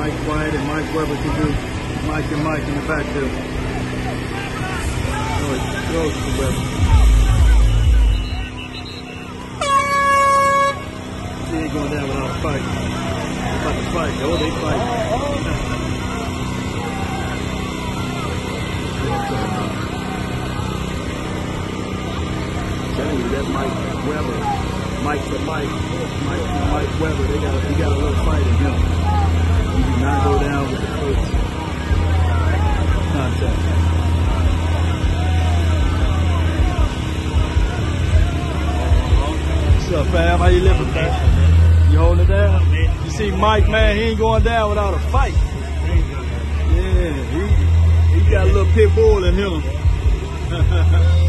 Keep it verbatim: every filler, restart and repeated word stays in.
Mike White and Mike Weber can do. Mike and Mike in the back there. Throw it to Weber. He ain't going down without a fight. They're about to fight. Oh, they fight. Telling you that Mike Weber, Mike to Mike, Mike to Mike Weber, they got a, they got a little fight in him. He did not go down with the first contact. What's up, fam? How you living, man? You holding it down? You see Mike, man, he ain't going down without a fight. Yeah, he, he got a little pit bull in him.